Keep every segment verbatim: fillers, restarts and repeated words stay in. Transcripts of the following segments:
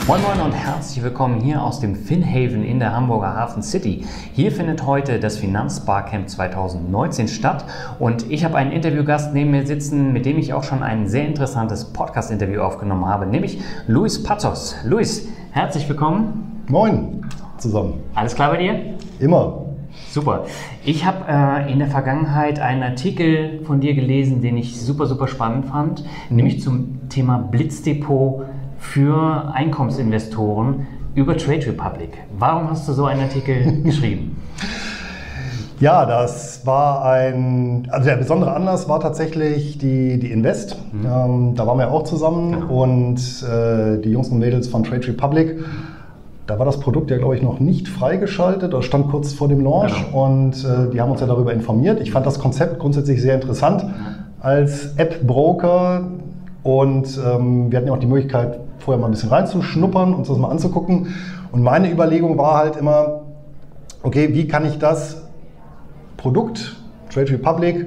Moin Moin und herzlich willkommen hier aus dem FinHaven in der Hamburger Hafen City. Hier findet heute das Finanzbarcamp zweitausendneunzehn statt und ich habe einen Interviewgast neben mir sitzen, mit dem ich auch schon ein sehr interessantes Podcast-Interview aufgenommen habe, nämlich Luis Pazos. Luis, herzlich willkommen. Moin zusammen. Alles klar bei dir? Immer. Super. Ich habe äh, in der Vergangenheit einen Artikel von dir gelesen, den ich super, super spannend fand, mhm. nämlich zum Thema Blitzdepot für Einkommensinvestoren über Trade Republic. Warum hast du so einen Artikel geschrieben? Ja, das war ein, also der besondere Anlass war tatsächlich die, die Invest. Mhm. Ähm, da waren wir auch zusammen genau. und äh, die Jungs und Mädels von Trade Republic. Da war das Produkt ja, glaube ich, noch nicht freigeschaltet, das stand kurz vor dem Launch genau. und äh, die haben uns ja darüber informiert. Ich fand das Konzept grundsätzlich sehr interessant mhm. als App-Broker und ähm, wir hatten ja auch die Möglichkeit, vorher mal ein bisschen reinzuschnuppern, uns das mal anzugucken. Und meine Überlegung war halt immer, okay, wie kann ich das Produkt Trade Republic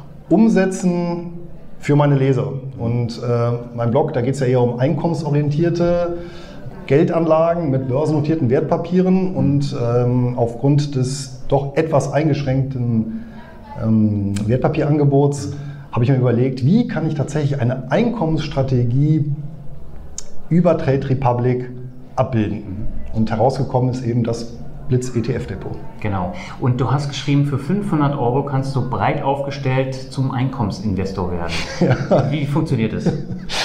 umsetzen für meine Leser? Und äh, mein Blog, da geht es ja eher um einkommensorientierte Geldanlagen mit börsennotierten Wertpapieren und ähm, aufgrund des doch etwas eingeschränkten ähm, Wertpapierangebots habe ich mir überlegt, wie kann ich tatsächlich eine Einkommensstrategie über Trade Republic abbilden. Und herausgekommen ist eben das Blitz-E T F-Depot. Genau. Und du hast geschrieben, für fünfhundert Euro kannst du breit aufgestellt zum Einkommensinvestor werden. Ja. Wie funktioniert das?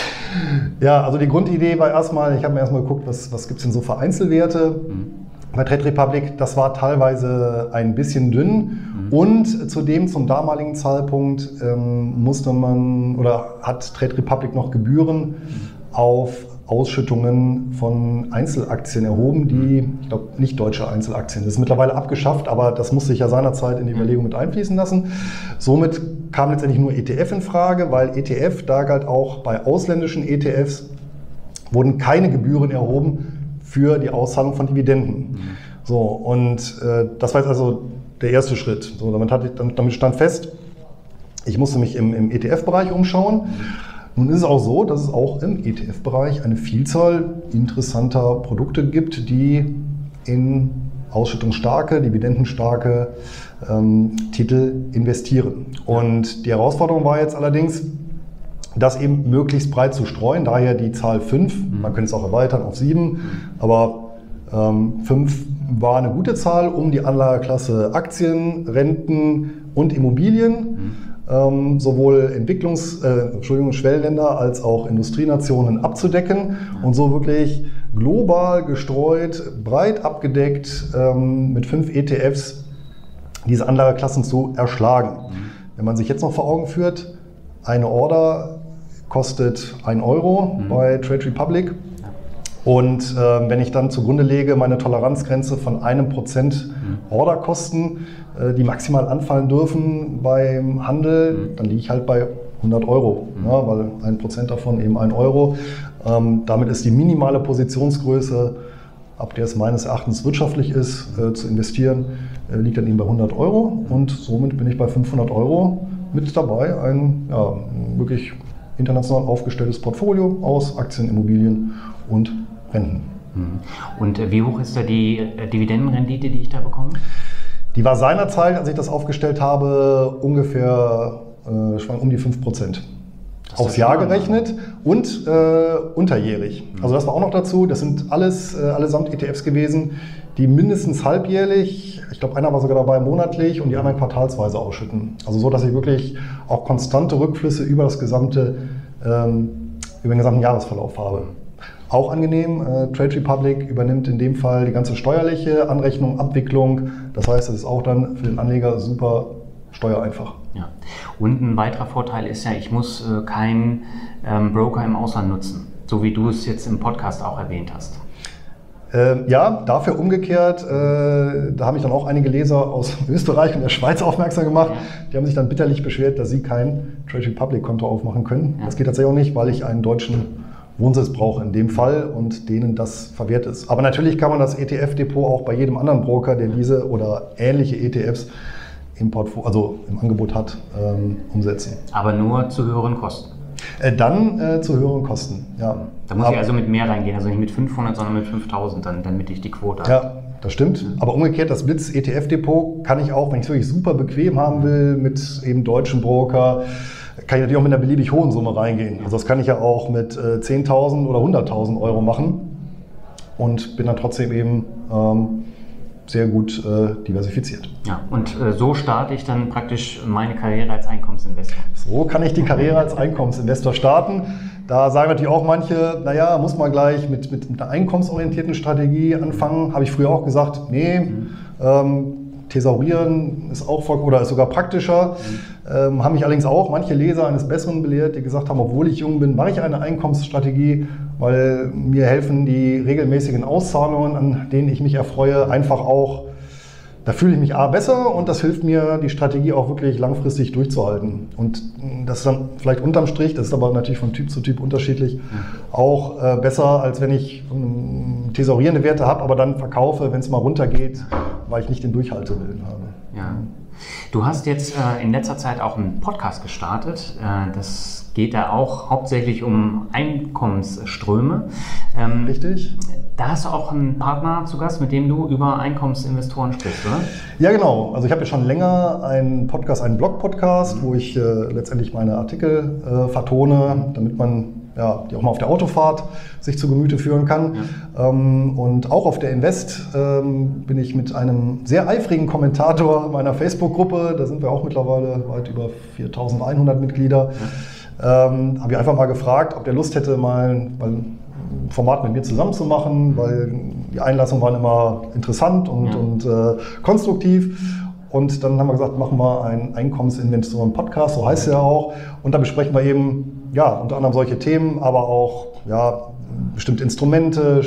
Ja, also die Grundidee war erstmal, ich habe mir erstmal geguckt, was, was gibt es denn so für Einzelwerte mhm. bei Trade Republic. Das war teilweise ein bisschen dünn mhm. und zudem zum damaligen Zeitpunkt ähm, musste man oder hat Trade Republic noch Gebühren mhm. auf Ausschüttungen von Einzelaktien erhoben, die, ich glaube, nicht deutsche Einzelaktien. Das ist mittlerweile abgeschafft, aber das musste ich ja seinerzeit in die Überlegung mit einfließen lassen. Somit kam letztendlich nur E T F in Frage, weil E T F, da galt auch bei ausländischen E T Fs, wurden keine Gebühren erhoben für die Auszahlung von Dividenden. Mhm. So, und äh, das war jetzt also der erste Schritt. So, damit, hatte ich, damit stand fest, ich musste mich im, im E T F-Bereich umschauen. Mhm. Nun ist es auch so, dass es auch im E T F-Bereich eine Vielzahl interessanter Produkte gibt, die in ausschüttungsstarke, dividendenstarke ähm, Titel investieren. Und die Herausforderung war jetzt allerdings, das eben möglichst breit zu streuen, daher die Zahl fünf, man könnte es auch erweitern auf sieben, aber ähm, fünf war eine gute Zahl, um die Anlageklasse Aktien, Renten und Immobilien mhm. Ähm, sowohl Entwicklungs-, äh, Entschuldigung, Schwellenländer als auch Industrienationen abzudecken und so wirklich global gestreut, breit abgedeckt ähm, mit fünf E T Fs diese Anlageklassen zu erschlagen. Mhm. Wenn man sich jetzt noch vor Augen führt, eine Order kostet ein Euro mhm. bei Trade Republic und äh, wenn ich dann zugrunde lege meine Toleranzgrenze von einem Prozent mhm. Orderkosten, die maximal anfallen dürfen beim Handel, mhm. dann liege ich halt bei hundert Euro, mhm. ja, weil ein Prozent davon eben ein Euro. Ähm, damit ist die minimale Positionsgröße, ab der es meines Erachtens wirtschaftlich ist, äh, zu investieren, äh, liegt dann eben bei hundert Euro und somit bin ich bei fünfhundert Euro mit dabei, ein ja, wirklich international aufgestelltes Portfolio aus Aktien, Immobilien und Renten. Mhm. Und wie hoch ist da die äh, Dividendenrendite, die ich da bekomme? Die war seinerzeit, als ich das aufgestellt habe, ungefähr äh, um die fünf Prozent. Aufs Jahr gerechnet und äh, unterjährig. Mhm. Also das war auch noch dazu. Das sind alles, äh, allesamt E T Fs gewesen, die mindestens halbjährlich, ich glaube einer war sogar dabei monatlich und die anderen quartalsweise ausschütten. Also so, dass ich wirklich auch konstante Rückflüsse über das gesamte, ähm, über den gesamten Jahresverlauf habe. Auch angenehm, äh, Trade Republic übernimmt in dem Fall die ganze steuerliche Anrechnung, Abwicklung. Das heißt, es ist auch dann für den Anleger super steuereinfach. Ja. Und ein weiterer Vorteil ist ja, ich muss äh, keinen ähm, Broker im Ausland nutzen, so wie du es jetzt im Podcast auch erwähnt hast. Äh, ja, dafür umgekehrt, äh, da habe ich dann auch einige Leser aus Österreich und der Schweiz aufmerksam gemacht. Ja. Die haben sich dann bitterlich beschwert, dass sie kein Trade Republic Konto aufmachen können. Ja. Das geht tatsächlich auch nicht, weil ich einen deutschen Wohnsitz brauche in dem Fall und denen das verwehrt ist. Aber natürlich kann man das E T F-Depot auch bei jedem anderen Broker, der diese oder ähnliche E T Fs im Portfolio, also im Angebot hat, ähm, umsetzen. Aber nur zu höheren Kosten. Äh, dann äh, zu höheren Kosten, ja. Da muss Aber, ich also mit mehr reingehen, also nicht mit fünfhundert, sondern mit fünftausend, dann, damit ich die Quote habe. Ja, das stimmt. Aber umgekehrt, das Blitz-E T F-Depot kann ich auch, wenn ich es wirklich super bequem haben will, mit eben deutschen Broker, kann ich natürlich auch mit einer beliebig hohen Summe reingehen. Also das kann ich ja auch mit äh, zehntausend oder hunderttausend Euro machen und bin dann trotzdem eben ähm, sehr gut äh, diversifiziert. Ja, und äh, so starte ich dann praktisch meine Karriere als Einkommensinvestor. So kann ich die Karriere als Einkommensinvestor starten. Da sagen natürlich auch manche, naja, muss man gleich mit, mit, mit einer einkommensorientierten Strategie anfangen. Habe ich früher auch gesagt, nee, mhm. ähm, Thesaurieren ist auch voll, oder ist sogar praktischer. Mhm. Ähm, haben mich allerdings auch manche Leser eines Besseren belehrt, die gesagt haben, obwohl ich jung bin, mache ich eine Einkommensstrategie, weil mir helfen die regelmäßigen Auszahlungen, an denen ich mich erfreue, einfach auch, da fühle ich mich A besser und das hilft mir, die Strategie auch wirklich langfristig durchzuhalten. Und das ist dann vielleicht unterm Strich, das ist aber natürlich von Typ zu Typ unterschiedlich, mhm. auch äh, besser, als wenn ich ähm, thesaurierende Werte habe, aber dann verkaufe, wenn es mal runtergeht, weil ich nicht den Durchhaltewillen habe. Ja. Du hast jetzt äh, in letzter Zeit auch einen Podcast gestartet. Äh, das geht da auch hauptsächlich um Einkommensströme. Ähm, Richtig. Da hast du auch einen Partner zu Gast, mit dem du über Einkommensinvestoren sprichst, oder? Ja, genau. Also ich habe ja schon länger einen Podcast, einen Blog-Podcast, mhm. wo ich äh, letztendlich meine Artikel äh, vertone, damit man ja, die auch mal auf der Autofahrt sich zu Gemüte führen kann. Ja. Ähm, und auch auf der Invest ähm, bin ich mit einem sehr eifrigen Kommentator meiner Facebook-Gruppe, da sind wir auch mittlerweile weit über viertausendeinhundert Mitglieder, ja. ähm, habe ich einfach mal gefragt, ob der Lust hätte, mal ein Format mit mir zusammen zu machen, weil die Einlassungen waren immer interessant und, ja. und äh, konstruktiv. Und dann haben wir gesagt, machen wir einen Einkommensinvestoren-Podcast, so heißt es ja auch. Und da besprechen wir eben ja, unter anderem solche Themen, aber auch ja, bestimmte Instrumente,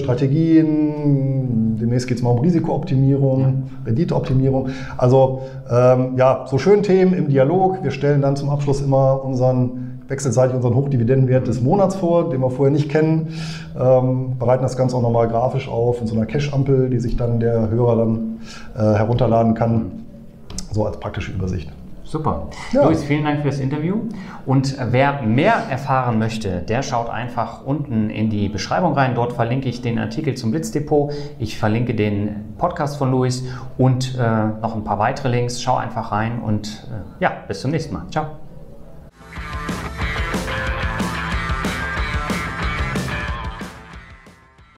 Strategien. Demnächst geht es mal um Risikooptimierung, ja. Renditeoptimierung. Also ähm, ja, so schöne Themen im Dialog. Wir stellen dann zum Abschluss immer unseren wechselseitig unseren Hochdividendenwert des Monats vor, den wir vorher nicht kennen. Ähm, bereiten das Ganze auch nochmal grafisch auf in so einer Cash-Ampel, die sich dann der Hörer dann äh, herunterladen kann. So als praktische Übersicht. Super. Ja. Luis, vielen Dank für das Interview. Und wer mehr erfahren möchte, der schaut einfach unten in die Beschreibung rein. Dort verlinke ich den Artikel zum Blitzdepot. Ich verlinke den Podcast von Luis und äh, noch ein paar weitere Links. Schau einfach rein und äh, ja, bis zum nächsten Mal. Ciao.